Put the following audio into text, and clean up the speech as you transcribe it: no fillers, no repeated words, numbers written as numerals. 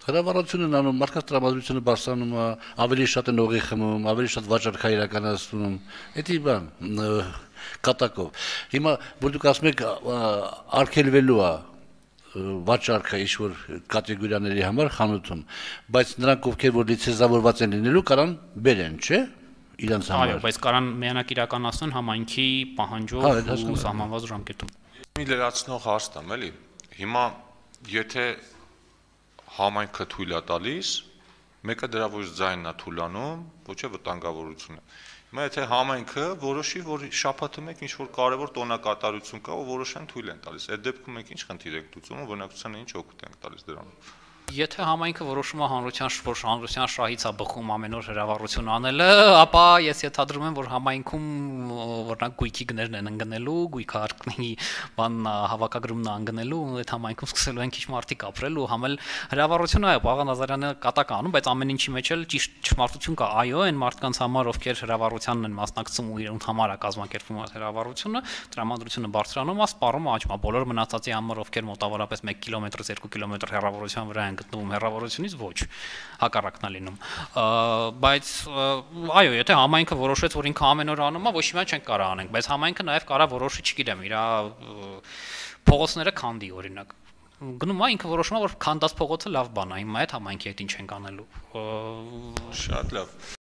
Հրավառությունն անում, մարդկանց տրամադրությունը բարձրանում, ավելի շատ են օղի խմում, ավելի շատ վաճառքա իրականացնում, դա բան կատակով։ Հիմա որ դուք ասում եք արգելվելու է վաճառքը ինչ-որ կատեգորիաների համար խանութում, բայց նրանք ովքեր որ լիցենզավորված են լինելու կարան բերեն, չէ՞։ Իրանց համար։ Այո, բայց կարան միանակ իրականացնեն համայնքի պահանջով ու սահմանված ժամկետում։ Մի լրացնող հարց տամ, էլի։ Հիմա եթե համայնքը թույլ է տալիս, մեկը դրա ոչ ձայնն է թույլանում, ոչ է վտանգավորությունը։ Հիմա եթե համայնքը որոշի, որ շաբաթը մեկ ինչ-որ կարևոր տոնակատարություն կա, ու որոշեն թույլ են տալիս, այդ դեպքում մենք ինչ խնդիր եք լուծում, բնակչությանը ինչ օգուտ ենք տալիս դրանով։ Եթե համայնքը որոշում է հանրության շահից է բխում ամեն օր հրավառություն անելը, ապա ես ենթադրում եմ, որ համայնքում օրինակ գույքի գներն են ընկնելու, գույքարկների բան հավաքագրումն է ընկնելու, այդ համայնքում սկսելու են քիչ մարդիկ ապրել ու համել հրավառությունը, այո, Աղազարյանը կատակ անում, բայց ամեն ինչի մեջ էլ ճիշտ ճշմարտություն կա, այո, այն մարդկանց համար, ովքեր հրավառությանն են մասնակցում ու իրենց համար է կազմակերպվում այդ հրավառությունը, տրամադրությունը բարձրանում է, սպառումը աճում է, բոլոր մնացածի համար, ովքեր մոտավորապես 1 կիլոմետրից 2 կիլոմետր հեռավորության վրա են գտնվում հեռավորությունից ոչ հակառակն է լինում բայց այո եթե համայնքը որոշեց որ ինքը ամեն օր անում է ոչ մի բան չենք կարող անենք բայց համայնքը նաև կարող որոշի չգիտեմ իր փողոցները քանդի օրինակ գնում է ինքը որոշում է որ քանդած փողոցը լավ բան է հիմա այդ համայնքի հետ ինչ ենք անելու շատ լավ